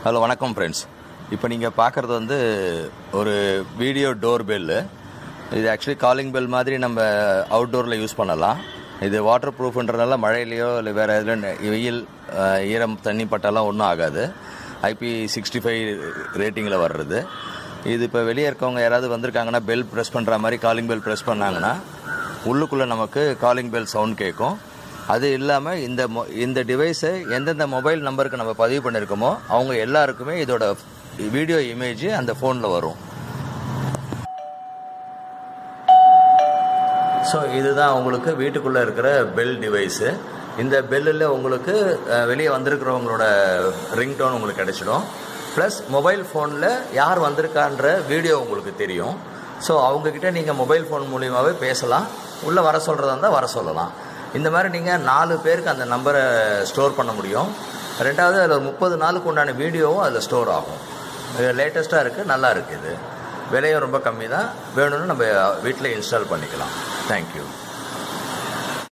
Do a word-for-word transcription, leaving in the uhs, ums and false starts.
Hello வணக்கம் friends. இப்போ நீங்கள் பார்க்குறது வந்து ஒரு வீடியோ டோர் பெல்லு. இது ஆக்சுவலி காலிங் பெல் மாதிரி நம்ம அவுட்டோரில் யூஸ் பண்ணலாம். இது வாட்டர் ப்ரூஃப்ன்றதுனால மழையிலையோ இல்லை வேறு எதில் வெயில் ஈரம் தண்ணி பட்டாலாம் ஒன்றும் ஆகாது. ஐபி சிக்ஸ்டி ஃபைவ் ரேட்டிங்கில் வர்றது. இது இப்போ வெளியே இருக்கவங்க யாராவது வந்திருக்காங்கன்னா பெல் ப்ரெஸ் பண்ணுற மாதிரி காலிங் பெல் ப்ரெஸ் பண்ணாங்கன்னா உள்ளுக்குள்ளே நமக்கு காலிங் பெல் சவுண்ட் கேட்கும். அது இல்லாமல் இந்த மொ இந்த டிவைஸை எந்தெந்த மொபைல் நம்பருக்கு நம்ம பதிவு பண்ணியிருக்கோமோ அவங்க எல்லாருக்குமே இதோட வீடியோ இமேஜ் அந்த ஃபோனில் வரும். ஸோ இதுதான் உங்களுக்கு வீட்டுக்குள்ளே இருக்கிற பெல் டிவைஸு. இந்த பெல்லில் உங்களுக்கு வெளியே வந்திருக்கிறவங்களோட ரிங்டோன் உங்களுக்கு கிடைச்சிடும். ப்ளஸ் மொபைல் ஃபோனில் யார் வந்திருக்கான்ற வீடியோ உங்களுக்கு தெரியும். ஸோ அவங்கக்கிட்ட நீங்கள் மொபைல் ஃபோன் மூலியமாகவே பேசலாம். உள்ளே வர சொல்கிறதா இருந்தால் வர சொல்லலாம். இந்த மாதிரி நீங்கள் நாலு பேருக்கு அந்த நம்பரை ஸ்டோர் பண்ண முடியும். ரெண்டாவது அதில் ஒரு முப்பது நாளுக்கு உண்டான வீடியோவும் அதில் ஸ்டோர் ஆகும். லேட்டஸ்ட்டாக இருக்குது, நல்லா இருக்குது. விலையும் ரொம்ப கம்மி தான். வேணும்னு நம்ம வீட்டில் இன்ஸ்டால் பண்ணிக்கலாம். தேங்க்யூ.